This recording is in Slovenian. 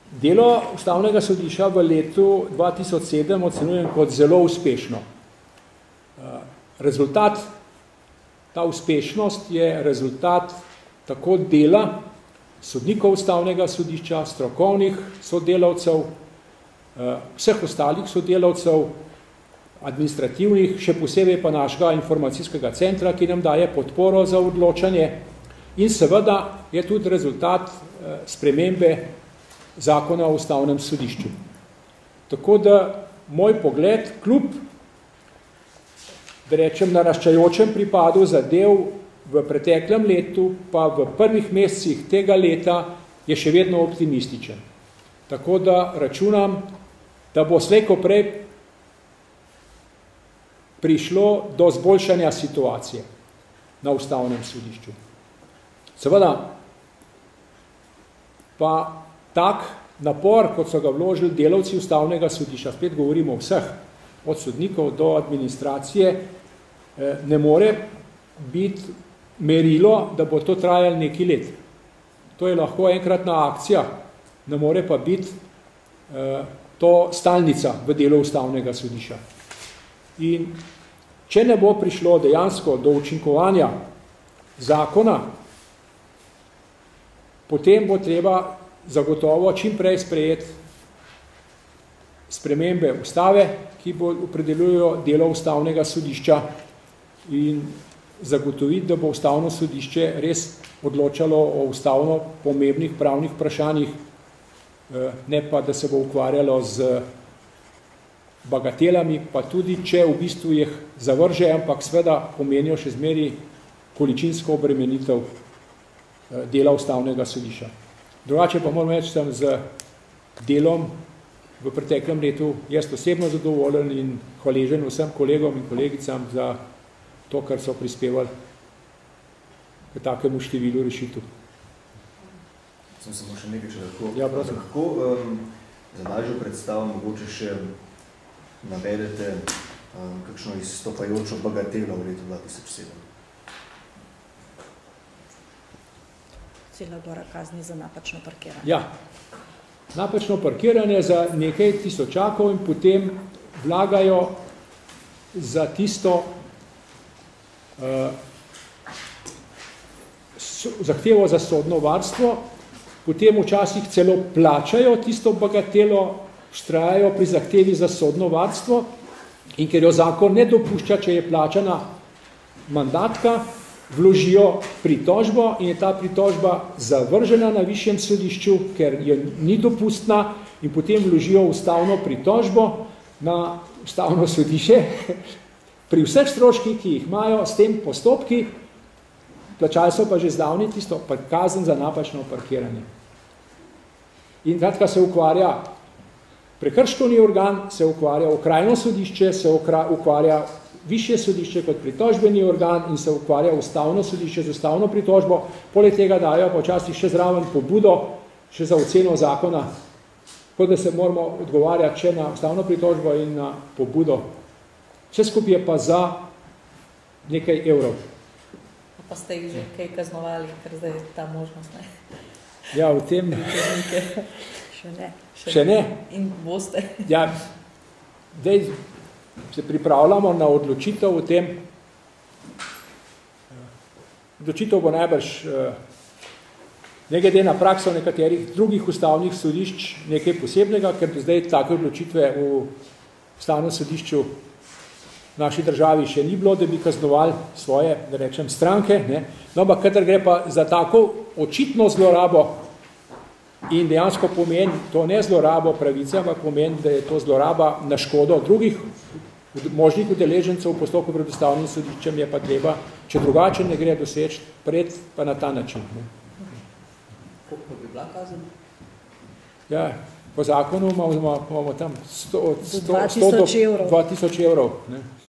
Delo Ustavnega sodišča v letu 2007 ocenjujem kot zelo uspešno. Rezultat, ta uspešnost je rezultat tako dela sodnikov Ustavnega sodišča, strokovnih sodelavcev, vseh ostalih sodelavcev, administrativnih, še posebej pa našega informacijskega centra, ki nam daje podporo za odločanje, in seveda je tudi rezultat spremembe zakona o Ustavnem sodišču. Tako da moj pogled, kljub, da rečem, naraščajočem pripadu zadev v preteklem letu, pa v prvih mesecih tega leta je še vedno optimističen. Tako da računam, da bo slej ko prej prišlo do zboljšanja situacije na Ustavnem sodišču. Seveda, pa tak napor, kot so ga vložili delavci Ustavnega sodišča, spet govorimo o vseh, od sodnikov do administracije, ne more biti merilo, da bo to trajalo nekaj let. To je lahko enkratna akcija, ne more pa biti to stalnica v delu Ustavnega sodišča. In če ne bo prišlo dejansko do učinkovanja zakona, potem bo treba zagotovo čim prej sprejeti spremembe ustave, ki bo opredeljujejo delo Ustavnega sodišča, in zagotoviti, da bo Ustavno sodišče res odločalo o ustavno pomembnih pravnih vprašanjih, ne pa, da se bo ukvarjalo z bagatelami, pa tudi, če v bistvu jih zavrže, ampak seveda pomenijo še zmeri količinsko obremenitev dela Ustavnega sodišča. Drugače pa moram reči, sem z delom v preteklem letu jaz osebno zadovoljen in hvaležen vsem kolegom in kolegicam za to, kar so prispevali k takemu številu rešitev. Sem samo še nekaj, če lahko. Ja, prosim. Lahko za lažjo predstavo mogoče še navedete kakšno izstopajočo bagatelo v letu 2007? Cela gora kazni za napačno parkiranje. Ja, napačno parkiranje za nekaj tisočakov in potem vlagajo za tisto zahtevo za sodno varstvo, potem včasih celo plačajo tisto bagatelo, vztrajajo pri zahtevi za sodno varstvo, in ker jo zakon ne dopušča, če je plačana mandatka, vložijo pritožbo in je ta pritožba zavržena na višjem sodišču, ker je ni dopustna, in potem vložijo ustavno pritožbo na Ustavno sodišče. Pri vseh stroških, ki jih imajo s tem postopki, plačali so pa že zdavni tisto kazen za napačno parkiranje. In kratka se ukvarja prekrškovni organ, se ukvarja okrajno sodišče, se ukvarja višje sodišče kot pritožbeni organ in se ukvarja Ustavno sodišče z ustavno pritožbo, poleg tega dajo pa včasih še zraven pobudo, še za oceno zakona, kot da se moramo odgovarjati še na ustavno pritožbo in na pobudo. Vse skupaj je pa za nekaj evrov. Pa ste jih že kaj kaznovali, ker zdaj je ta možnost, ne? Ja, v tem... Še ne. Še ne. In boste. Ja, zdaj se pripravljamo na odločitev o tem. Odločitev bo najbrž ne glede na prakso nekaterih drugih ustavnih sodišč nekaj posebnega, ker do zdaj take odločitve v Ustavnem sodišču v naši državi še ni bilo, da bi kaznovali svoje, da rečem, stranke. Ne? No, ampak kadar gre pa za tako očitno zlorabo in dejansko pomeni, to ne zlorabo pravice, ampak pomeni, da je to zloraba na škodo drugih možnih udeležencev v postopku pred Ustavnim sodiščem, je pa treba, če drugače ne gre doseči, pred pa na ta način. Ne? Koliko bi bila kazen? Ja, po zakonu imamo tam 100 do 2000 evrov. 2000 evrov. Ne?